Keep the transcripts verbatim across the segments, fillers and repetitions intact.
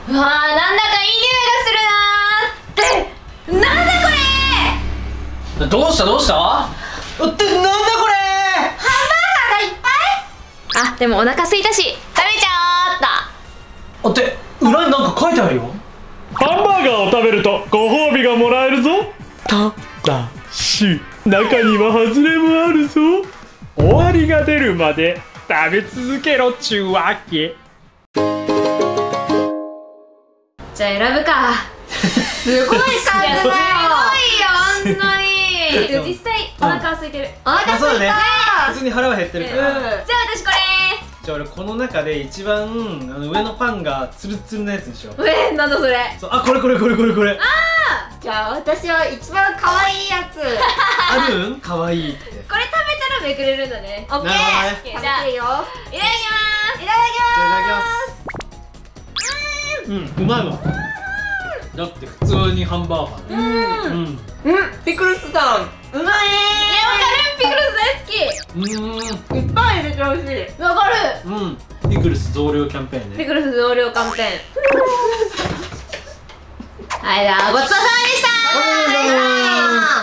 うわー、なんだかいい匂いがするなーって。なんだこれ。 どうしたどうしたってなんだこれ。 ハンバーガーがいっぱい。あ、でもお腹空いたし食べちゃおうっと。 って裏になんか書いてあるよ。 ハンバーガーを食べるとご褒美がもらえるぞ。ただし中には外れもあるぞ。終わりが出るまで食べ続けろっちゅうわけ。 じゃあ選ぶか。すごい数だよ。すごいよ本当に。でも実際お腹は空いてる。お腹空いた。 普通に腹は減ってるから。 じゃあ私これ。 じゃあ俺この中で一番あの上のパンがツルツルのやつにしよう。 えー、なんだそれ。 そう、あ、これこれこれこれこれ。 ああ。じゃあ私は一番可愛いやつ。 あるん？可愛いって。 これ食べたらめくれるんだね。オッケー。 なるほどね。 じゃあいいよ。いただきます。いただきます。 うん、うまいわ。だって普通にハンバーガー。うん。うん。 ピクルスさん、うまい。 いや、わかる。ピクルス大好き。 うん。 いっぱい入れてほしい。 わかる。 うん。ピクルス増量キャンペーンね。 ピクルス増量キャンペーン。はい、じゃあごちそうさまでした。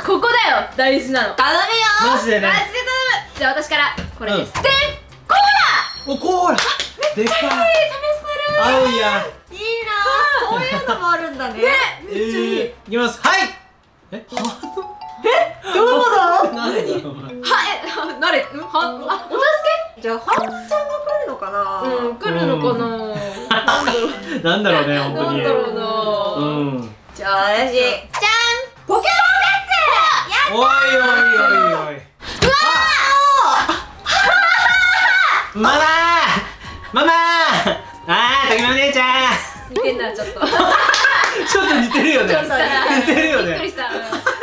ここだよ、大事なの。頼むよ。 マジでね。 マジで頼む。じゃあ私からこれです。で、コーラ。 お、コーラ。でっかい。合うや。 いいな。そういうのもあるんだね。 めっちゃいい。いきます。はい。え、ハート。 え、どういうこと？ 何だろう。 は、え、なれ、は、あ、お助け。 じゃあハンちゃんが来るのかな。 うん、来るのかな。 なんだろうね、本当に。 なんだろうな。 うん。 じゃあ私、じゃん。ポケモングッズ。 おいおいおいおい。うわー。ママー。ママー。あー、たけまお姉ちゃん。 似てんな、ちょっと。 ちょっと似てるよね。似てるよね。 びっくりした。ママ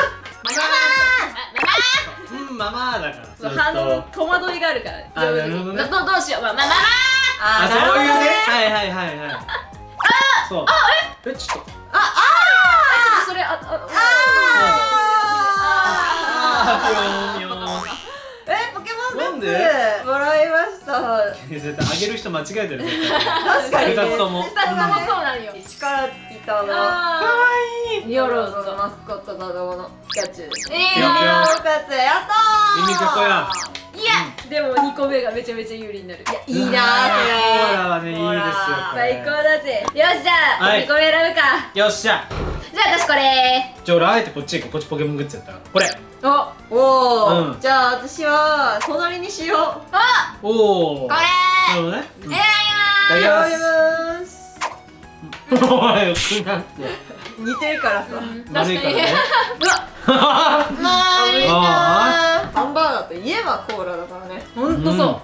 うん、ママだから。 そう、反応戸惑いがあるから。 あ、なるほどね。 どどうしよう、まあ、ママ。 あ、そういうね。はいはいはいはい。そう。あ、え、え、ちょっと。 あ、あ、それ、あ、あ、あ、 あ、ぴょんぴょん。 え、ポケモングッズなんでもらいました。 絶対あげる人間違えてる。 確かにね。 ふたつとも。 ふたつともそうなんよ。 一からいたの。 かわいい。ニョロのとマスコットの動のピカチュウ。 えピカチュウやったー。 耳かこや。 いや、でもにこめがめちゃめちゃ有利になる。 いいなーそれ。 コーラはね、いいですよ。 最高だぜ。よし、じゃあにこめ選ぶか。 よっしゃ。 じゃあ私これ。 じゃあ俺あえてこっち行こう。こっちポケモングッズやったらこれ。 おおうんー。じゃあ私は隣にしよう。 あ、 おお。 これ。 なるほどね。 選びまいただきます。 ます。お前よくなって。 似てるからさ。 す。 悪いからね。 うわ、 あまあ、いいな。 ハンバーガーといえばコーラだからね。 ほんとそう。いや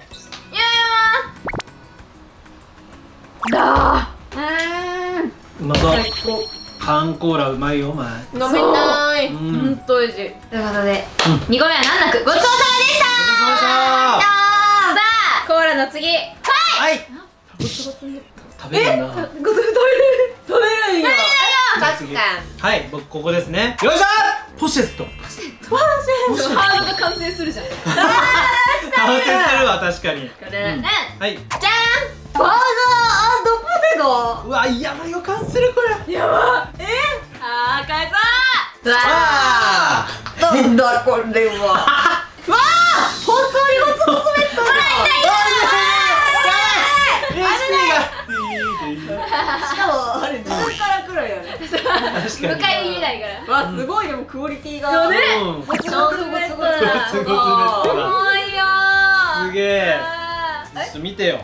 いや。だー。うーん。 うまそう。缶コーラうまいよお前。 飲みたい。 うほん。 んと美味しい。ということで、にこめは難なくごちそうさまでした。さあ、コーラの次。はい。 はい。食べるな。 ごつ食べる食べるんや。 確かに。はい、僕ここですね。よいしょ。ポシェット。 ハードが完成するじゃん。 完成するわ確かに。 これね。 はい。 じゃバーガーポテト。 うわ、嫌な予感するこれ。 やば。え？ ん。あー、かえそう。わあなんだこれは。わあ、本当にゴツゴツベッドだ。しかもあれ自分から来るよね。 確かに。 迎え入れないから。 わ、すごいでもクオリティが。 よね。 うん。 ゴツゴツベッドだ。 ゴツゴツベッドだ重いよー。 すげえ。 あーちょっと見てよ。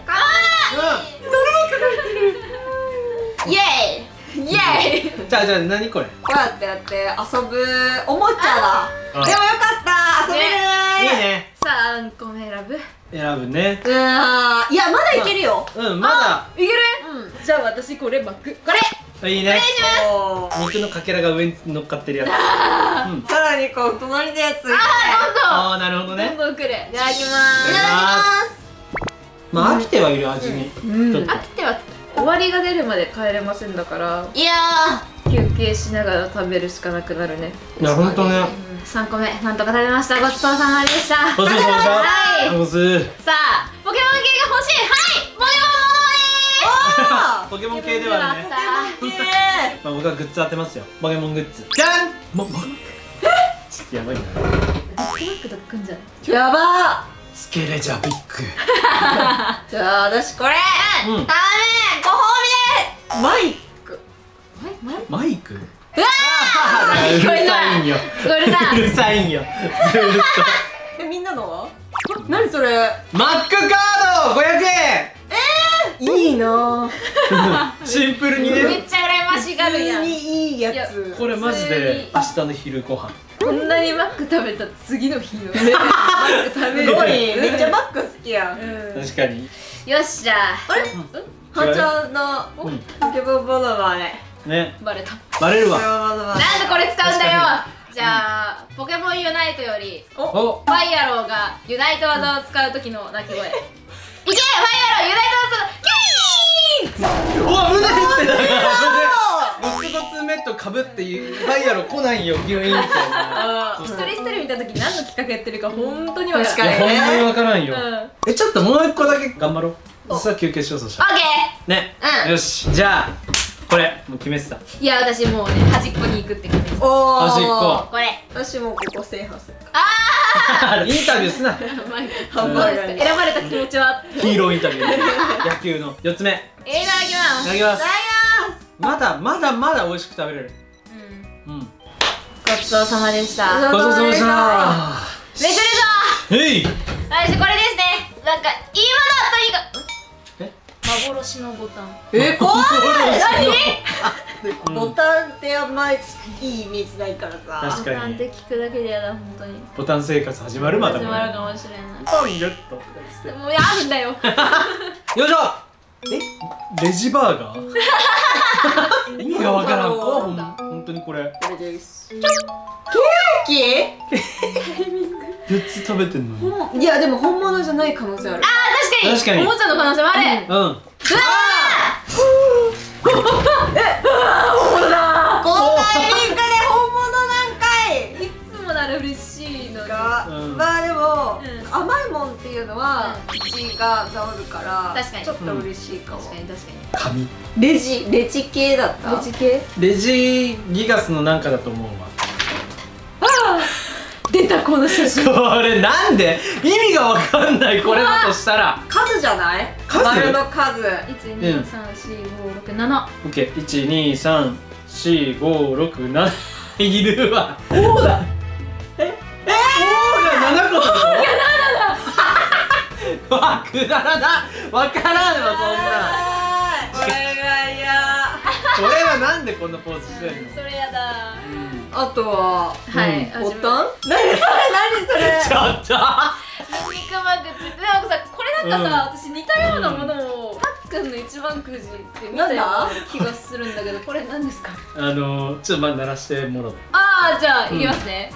イエーイイエーイ。 じゃあじゃあ何これ。 こうやってやって遊ぶおもちゃだ。でもよかった、遊べる。 いいね。 さあ、何個目選ぶ？ 選ぶね。 うわー、いやまだいけるよ。 うん、まいける？ うん。 じゃあ私これ巻く。これ。 だ。いいね。 おー。 肉のかけらが上に乗っかってるやつ。うん。 さらにこう隣のやつ。 ああ、なるほどどんね。 どん来る。いただきまいただきますまあ飽きてはいる味に。ちょっす。 と飽きては終わりが出るまで帰れませんだからいや休憩しながら食べるしかなくなるね。 いや、ほんとね。 さんこめなんとか食べました。ごちそうさまでした。 ごちそうさまでした。 はい。 ごちそう。 さあ、ポケモン系が欲しい。はい、ポケモンものまねポケモン系ではあるね。 イエまあ僕はグッズ当てますよ。ポケモングッズじゃん。ももちょっとやばいな。 ビッグマックとか来んじゃない？ ーイやばスケレジャービッグ。 ーじゃあ私これうんダメご褒美でマイクマイク。う聞こえないるさいんよ。 聞こえるなうるさいんよ。ずーっえみんなのは何それと。マックカードごひゃくえいいなぁん。シンプルにめね。 っちゃ羨ましがるやん。 普通にいいやつこれマジで明日の昼ご飯。 こんなにマック食べた次の日のマック食べる。 すごいめっちゃマック好きやんうん確かに。 よしじゃあ。あれ？ うんはちゃんのうんポケモンモノマネね。 バレた。 バレるポケモわ。 ンモノマネなんでこれ使うんだよ確。 じゃあポケモンユナイトよりフお。 ァイアローがユナイト技を使う時の鳴き声。いけファイアローユナイト技キャー。 うわ、胸ってだからゴツゴツメットかぶってファイアロ来ないよ、ギュイーンみたいな。 一人一人見た時何の企画やってるか本当にわからない。 確かにいや、ほんまにわからんよ。 うん。 え、ちょっともう一個だけ頑張ろう。さあ休憩しよう。そしたらオッケね、 うんよし、じゃあこれもう決めてた。 ー。いや私もうね端っこに行くって感じです。 おー端っここれ。 私もここ制覇するあインタビューすな。 マイク。 ハンどうですかバーガーに選ばれた気持ちは。 ヒーローインタビュー。野球のよっつ目。 えー、いただきます。 いただきますいただきまだまだまだ美味しく食べれる。 うん。 うん。 ごちそうさまでした。 ごちそうさまでした。 めくるぞ。 へい。 私これですね。なんかいいものとにかく。 え？ 幻のボタン。 え怖いうんボタンってあんまりいいイメージないからさ確かにボタンって聞くだけでやだ本当に。 ボタン生活始まるまだ始まるかもしれない。 ポンゲット。 もうやるんだよ。 よいしょ。え、レジバーガー？意味がわからん。こほん本当にこれこれですケーキよっつ食べてんのに。 ほんいやでも本物じゃない可能性あるあー確かに。 確かにおもちゃの可能性もある。 うん。 うわこんなタイミングで本物なんかいーいつもなら嬉しいのに。 が、 うんまあでも、 うん甘いもんっていうのはうちが治るから確かにちょっと嬉しいかも、 確かに確かに。 紙。 レジレジ系だったレジ系？ レジギガスのなんかだと思うわ。 出たこの写真。 これなんで意味がわかんないこれだとしたら。 数じゃない数丸の数一二三四五六七。 オッケー。いちにさんしごろくなないるわ。 おーだええー、ななこってこと？わくだらな。わからんわそんな。 これが嫌これはなんでこんなポーズしてんの？ それやだ。 あとははい。 ボタン何それ何それちょっと。 肉マークついてでもさこれなんかさ、私似たようなものをたっくんの一番くじって見たような気がするんだけどこれ何ですか？ あのー、ちょっとまあ鳴らしてもらおう。 ああじゃあうんいきますね。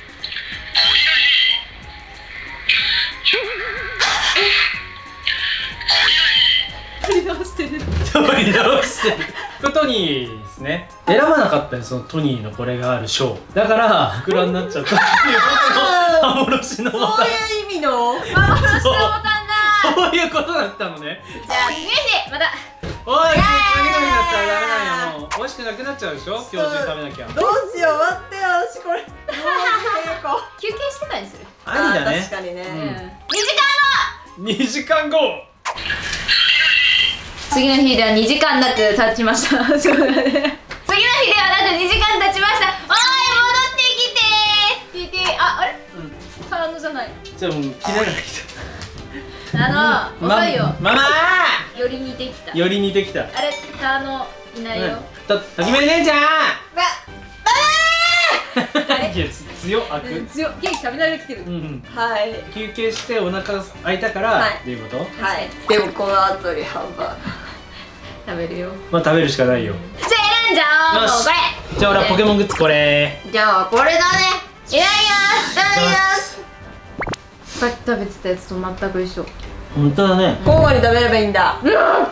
取り直してる。 取り直してる。これトニーですね。選ばなかったよそのトニーのこれがある賞。だから膨らになっちゃったっていう幻のボタン。 そういう意味の幻のボタンだ。 そういうことだったのね。 じゃあ次の日また。 おい、次の日になったらダメなんよ。もう美味しくなくなっちゃうでしょ。今日中食べなきゃ。 どうしよう待ってよ私これもう早く休憩してたりする。 ありだね確。かにね、 うん。二時間後。 にじかんご。 次の日ではにじかんなく経ちました。そうだね。次の日ではなくにじかん経ちました。おい戻ってきてー。聞いてああれ？ うん。 サウンドじゃない。 じゃあもう切れないきあの、遅いよ。 ママより似てきた。 ー。より似てきた。 あれ、あの、いないよ。 と、ときめ姉ちゃん。 わいや強っ悪。 うん強っ。ケーキ食べ慣れてきてるう。ん。 はい休憩してお腹空いたから、 はいっていうこと？ はいでもこの後にハンバーガー食べるよ。 まあ食べるしかないよ。 じゃあ選んじゃおう。 よしもうこれ。 じゃあ俺はポケモングッズこれ。 じゃあこれだねいただきます。いただきます。さっき食べてたやつと全く一緒。 本当だね。 交互に食べればいいんだ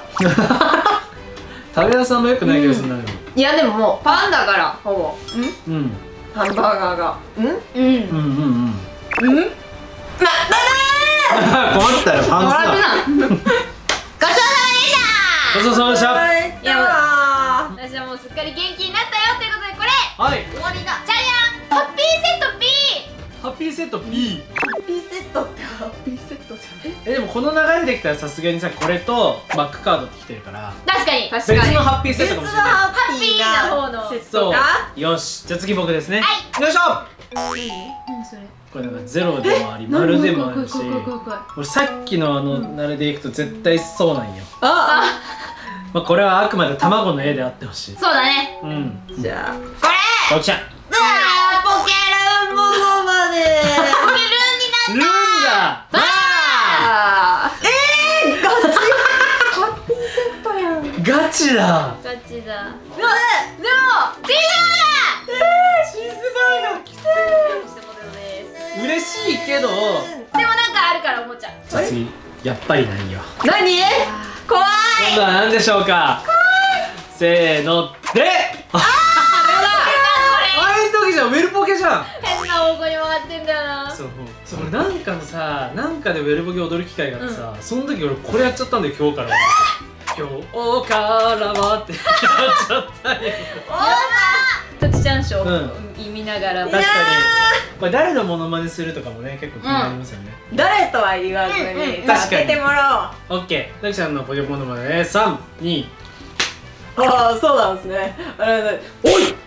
食べやさんも良くないけどそんなの。 いやでももうパンだからほぼうん。 ハンバーガーがうんうん。 うんうんうん。 うん困ったよパンツだ。 もらってな。ごちそうさまでした。 ごちそうさまでした。 はいいやや私はもうすっかり元気になったよということで、これはい、 終わりだ。 ジャイアンハッピーセット B。 ハッピーセット B。 ハッピーセットってハッピーセットじゃん。 えでもこの流れできたらさすがにさ、これとバックカードってきてるから確かに確別のハッピーセットかもしれない。 ハッピーなハッピーな方のセッそうトか。 よし、じゃあ次僕ですね。 はよいしょ。 何それ。 これなんかゼロでもあり丸でもあるし、 怖い怖い怖い怖い。 俺さっきのあのあれでいくと絶対そうなんよ。 あまあこれはあくまで卵の絵であってほしい。 そうだね。 うん。 あ。じゃあ。 これよっしゃ。 うわーポケルンモノマネ。 ポケルンになっルンガ。 あーえー、ガチハッピーセットやん。 ガチだ。 た。ガチだ。 うわでもチーズチーズバーガー来てバーガーしてもらうです。 嬉しいけど。 でもなんかあるからおもちゃ。 じゃあ次やっぱりないよ。 何怖い。 今度は何でしょうか。せーので。あ、あれの時じゃん、ウェルポケじゃん。 変な方向に回ってんだよな。 そう、そう俺なんかのさ、なんかでウェルポケ踊る機会があってさ、その時俺これやっちゃったんだよ、今日から。今日からはってやっちゃったよ。 ときちゃんショうー見ながら。 確かに。これ誰のモノマネするとかもね、結構気になりますよね。 誰とは言わずに、 うんうん確かに当ててもらオッケー、たきちゃんのポケモンモノマネさん、に。 おう。ああ、そうなんですね。あれだ。おい。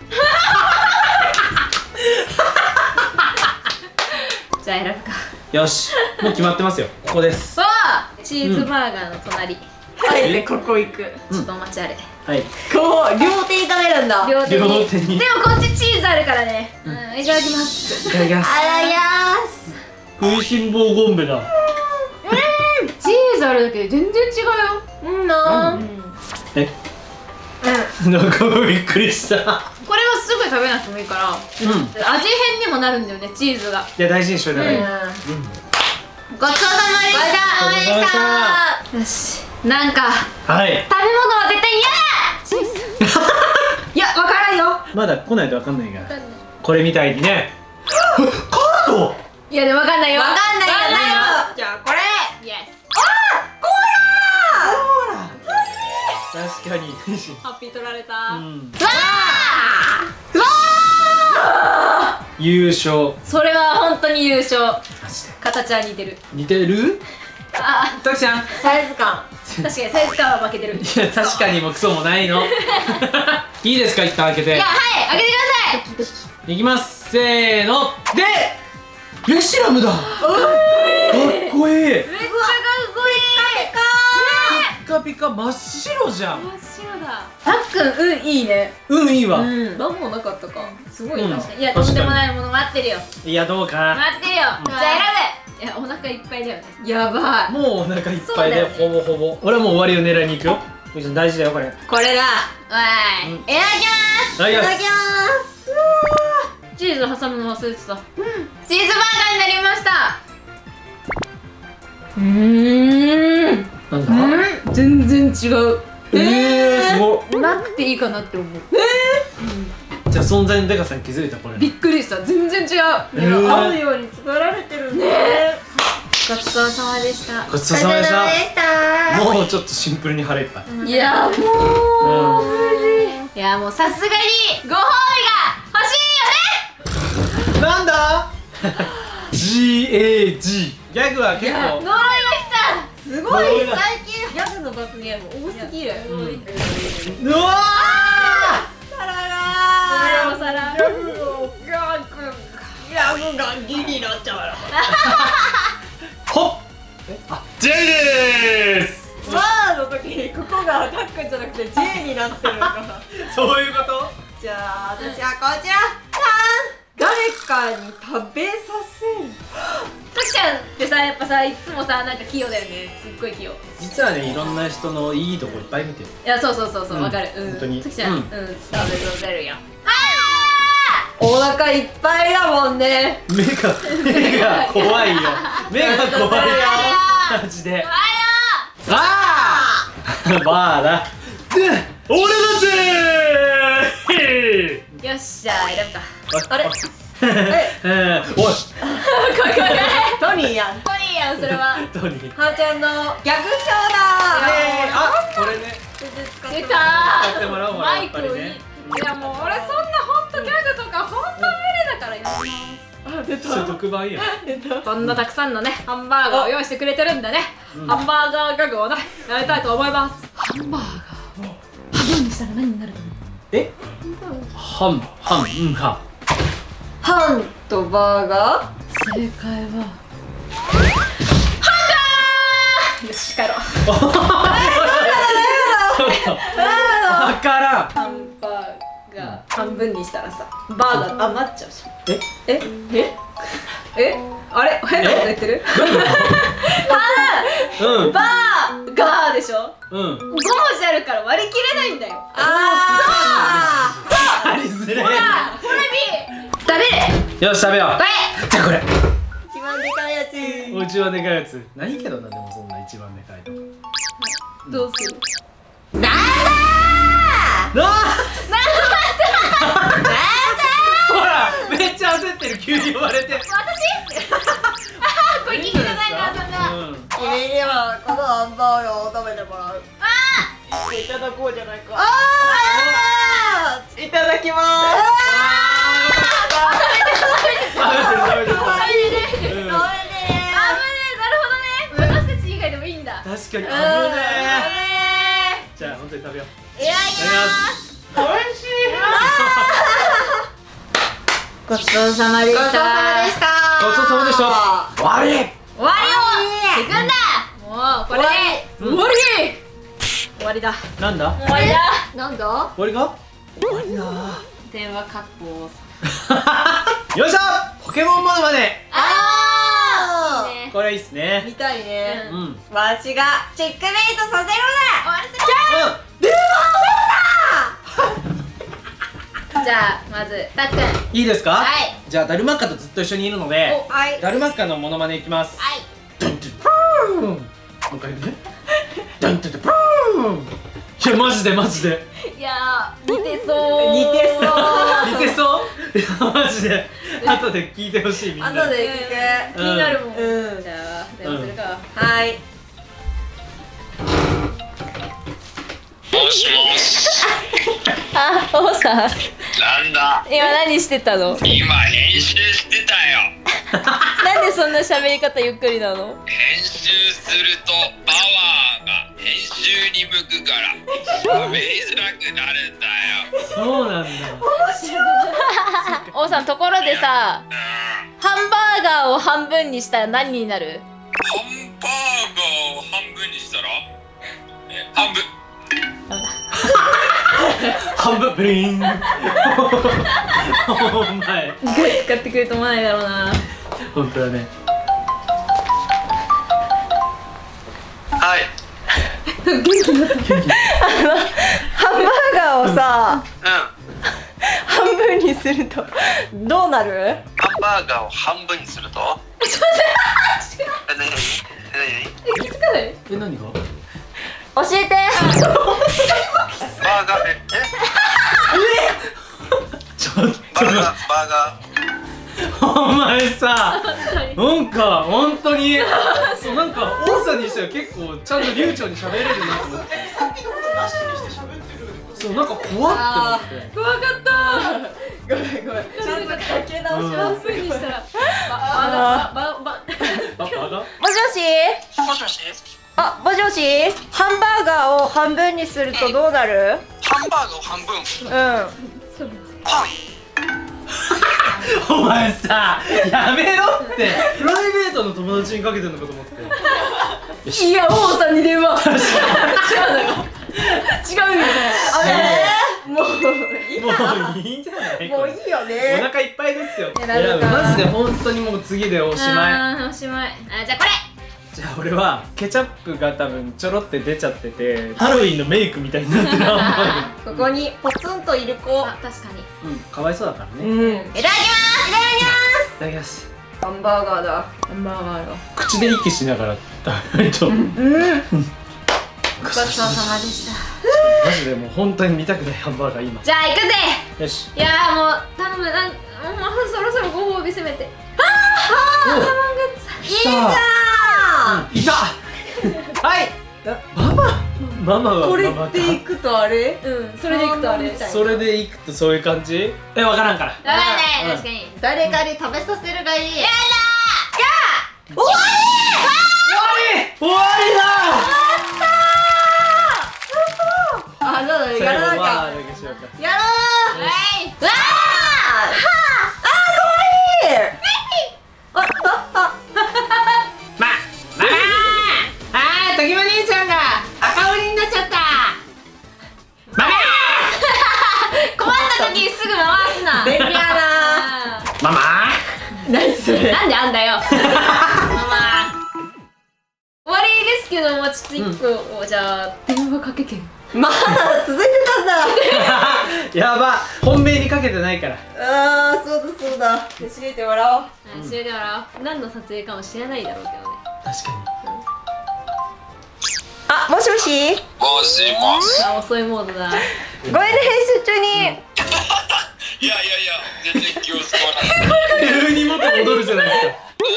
じゃあ選ぶか。 よし、もう決まってますよ。ここです。 わあチーズバーガーの隣。 あえてここ行く。 ちょっとお待ちあれ。 はい。 こう両手に食べるんだ。 両手に。 両手にでもこっちチーズあるからね。うん、いただきます。 いただきます。 あらやーす。 食いしん坊ゴンベだ。 チーズあるだけで全然違うよ。 うんなー。 え、なんかびっくりした。 これはすぐ食べなくてもいいから、 うん。 味変にもなるんだよね、チーズが。 いや大事にしといた方がいい。 うごちそうさまでした。 ごちそうさまでしたよし。なんかはい。 食べ物は絶対嫌だ。チーズ。 いや、わからんよ。 まだ来ないとわかんないから。これみたいにね。カード。 いやでもわかんないよ。 わかんないよ。 わかんないよ。 じゃあこれ。 イエス。 確かに。 ハッピー取られた。 う。 うんわあ。 優勝。 それは本当に優勝。 マジで。 形は似てる。 似てる？ あ、 たきちゃん。いサイズ感。 確かにサイズ感は負けてる。いや確かにもクソもないの。いいですか、一旦開けて。 や、はい、開けてください。 いきます。せーの。で。レシラムだ。かっこいい。 めっちゃかっこいい。 ピカピカ真っ白じゃん。 真っ白だ。たっくん、うん、いいね。 うん、いいわ。 うん。なんもなかったか。すごいな。 うんいや、とんでもないもの待ってるよ。 いや、どうかな。 待ってるよ。じゃあ選べ。いや、お腹いっぱいだよね。 やばい。 もうお腹いっぱいで、 そうだよほぼほぼ。俺はもう終わりを狙いに行くよ。ゆうちゃん大事だよ、これ。 これだ。 わーい。いただきます。 いただきます。 いただきます。 チーズ挟むの忘れてた。チーズバーガーになりました。うーん。 なんだ。 全然違う。 えー、すごい。 なくていいかなって思う。 じゃあ存在のデカさに気づいた、これ。 びっくりした。全然違う。 えー合うように作られてるね。 ごちそうさまでした。 ごちそうさまでした。 した。 もうちょっとシンプルに腹いっぱい。 いやもう、 ういやもうさすがにご褒美が欲しいよね。 なんだ。ジーエージー。ギャグは結構。 呪いが来すごい。最近ギャグの罰ゲーム多すぎる。 うわサラた。 がお皿。 ギャグがギリになっちゃうから。 ー。ほっ。あ、ジェイでーす。 ワーの時にここがタックンじゃなくて J になってるからそういうこと。 じゃあ私はこちら誰かに食べさせる。 たくちゃんってさ、やっぱさ、いつもさ、なんか器用だよね。すっごい器用。い実はね、いろんな人のいいとこいっぱい見てる。 や、そうそうそうそう、 うんわかる。うん。 本当にたくちゃん、 ううんん、食べさせるよ。 お腹いっぱいだもんね。 目が目が怖いよ。目が怖いよ。マジで。 おはよああ。バーだ。で、俺たち。 う。よし、じゃあ選ぶか。 あれえー、おい。 これこれ。 トニーやん。 これいいやん、それは。 本当に。 はーちゃんのギャグショーだ。 あ、これね。 出た使ってもらおうほらマイクをに、 やっぱりね。 いやもう俺そんなほんとギャグとかほんと無理だからやりあ出それ特番やん。 ます。こんなたくさんのねハンバーガーを用意してくれてるんでね、 うんハンバーガーギャグをねやりたいと思います。ハンバーガーを半分にしたら何になると思う？ え？ハンハンうんは。 ハンとバーガ正解はよし帰ろう。 ちょっと。わからん。 ーハンバーガー半分にしたらさバーガー余っちゃうじゃん。 え？ えええあれ変なこと言ってる？ うん。 バーガーでしょ。 うん。 ごもじあるから割り切れないんだよ。 ああ。ありづらい。 これ B 食べる。 よし食べよう。 これじゃあこれ。 一番でかいやつ。 お一番でかいやつ。ないけどなでもそんな一番でかいの。 どうする？ なんだなあ。ほらめっちゃ焦ってる急に呼ばれて。 私これ聞きたないなそんな。 うん。 君にはこのハンバーガーを食べてもらう。 あいただこうじゃないか。 あいただきま食べてる食べてる。 あうん危ねえなるほどね。私たち以外でもいいんだ。 確かに危ねえ。じゃあ本当に食べよう。 いやいや美味しい。 ごちそうさまでした。 ごちそうさまでした。 ごちそうさまでした。終わり。 終わりをしてくんだ。もうこれで終わり。終わりだ。 なんだ？ 終わりだ。 なんだ？ 終わりか？終わりだ。 電話カッコ。 よいしょ。ポケモンモノマネ。 あいいね。 これいいっすね。 見たいね。 うん。うん。 わしがチェックメイトさせるの終わらせじゃあまずたっくん。 いいですか？ はいじゃあダルマッカとずっと一緒にいるので、 だ。はい。 ダルマッカのモノマネいきます。 はいドントゥプーン。もう一回ね。ドントゥプーン。いやマジでマジで。 いやー似てそう似てそう。 似てそう？いやマジで。後で聞いてほしいみんな。 後で聞く。 気になるもん。 うんじゃあ電話するか。 はい。 もしもし。 あ、王さんなんだ。 今何してたの？ 今編集してたよ。 なんでそんな喋り方ゆっくりなの？ 編集するとパワーが編集に向くから喋りづらくなるんだよ。 そうなんだ。 王さんところでさ、 うん。 ハンバーガーを半分にしたら何になる？ ハンバーガーを半分にしたらえ半分。 半分ブリーン。お前。 使ってくると思わないだろうな。 本当だね。 はい。 ハンバーガーをさ、 うん。 半分にするとどうなる？ ハンバーガーを半分にするとえ、なになにえ、つかない？ え、何が？ 教えて。 バーガーえちょっと。 バーガーバーガーお前さ、なんか本当にそうなんか王さんにしては結構ちゃんと流暢に喋れるなと思って。さっきのことなしにして喋ってる。そうなんか怖って思って。 怖かった。 ごめんごめん。ちゃんとかけ直し半ます。 分にしたら、ば、ば、ば、ば、 あ、バカ？ もしもし？ もしもしあ、もしもし？ハンバーガーを半分にするとどうなる？ ハンバーガーを半分うん。 パンお前さ、やめろって。プライベートの友達にかけてんのかと思って。 いや、王さんに電話。違うのよ。違うよ。 あれ？もういいもな。 ういいんじゃない？ もういいよおね。 腹いっぱいですよ。い選ぶかやマジで本当にもう次でおしまい。 あー、おしまい。あ、じゃあこれ。 じゃあ俺はケチャップが多分ちょろって出ちゃっててハロウィンのメイクみたいになってるハンバーここにポツンといる子。 あ、確かに。 グ。うん、かわいそうだからね。 うん。 いただきます。いただきいただきます。 ハンバーガーだ。 ます。ハンバーガーよ。 口で息しながら食べないと。 うん。 ごちそうさまでした。 マジでもう本当に見たくないハンバーガー今。 じゃあ行くぜ。 よし。 いやーもう頼むなんもうそろそろご褒美せめて。ああ、 おサマングッズ。 いいじゃん。いた。はい。あババ。 ママはこれママかでいくとあれうんそれでいくとあれそれでいくとそういう感じ。え、わからんから。 わかんない、 うん確かに。 誰かに食べさせるがいい。や終わり終わりだ。 だあ、そうだね、やらなきゃ最後まあだけしようか。 やろう。 はい。 わああー、かわいい。あ、あ、あま、ママあー、ときま姉ちゃんが赤鬼になっちゃった。ママ困った時にすぐ回すな。 便利やな。 あママ何それ。 ーなんであんだよ。ママ。終わりですけども、ちょっと一個、じゃあ電話かけて。 まだ続いてたんだ。 やば、本命にかけてないから。 ああ、そうだそうだ。教えてもらおう。 うん、それでは何の撮影かも知らないだろうけどね。 確かあ、もしもし。 もしもし。 あ、遅いモードだ。 ごめんね、編集中に。 いやいやいや、全然気を使わない。 に。急に元戻るじゃないですか。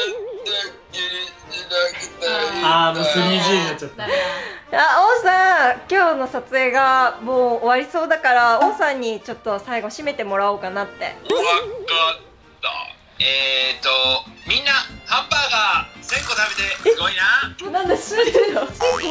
あー、もう スリージー になっちゃった。 ダメだ。 あ、王さん、今日の撮影がもう終わりそうだから王さんにちょっと最後締めてもらおうかなって。 わかった。えーと、みんなハンバーガーせんこ食べてすごいな。 なんだ、知ってるの？王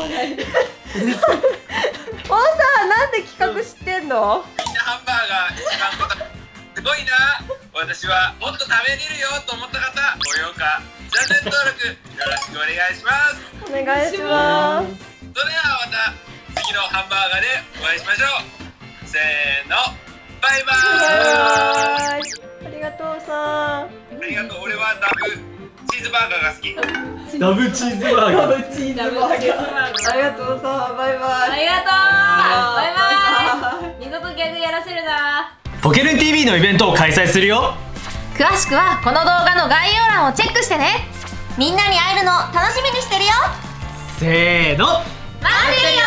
さん、なんで企画知ってんの？ みんなハンバーガーいちばんこ食べすごいな。私はもっと食べれるよと思った方、高評価、チャンネル登録よろしくお願いします。 お願いします。 それではまた次のハンバーガーでお会いしましょう。せーの、バイバーイ。 バイバイ。ありがとうさん。 ありがとう。俺はダブチーズバーガーが好き。 ダブチーズバーガー。 チーズバーガー。ありがとうさん。バイバイ。 ありがとう。バイバイ。二度とギャグやらせるな。 ポケルン ティーブイ のイベントを開催するよ。 詳しくはこの動画の概要欄をチェックしてね。 みんなに会えるの楽しみにしてるよ。 せーの。 待ってるよ。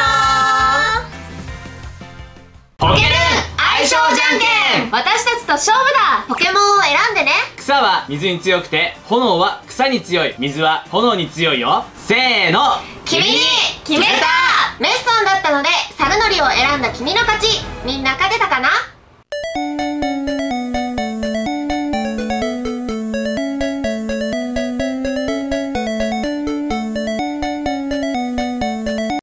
ポケルン相性じゃんけん。私たちと勝負だ。 ポケモンを選んでね。 草は水に強くて、炎は草に強い、水は炎に強いよ。せーの。 君に決めた。メッソンだったのでサルノリを選んだ君の勝ち。みんな勝てたかな？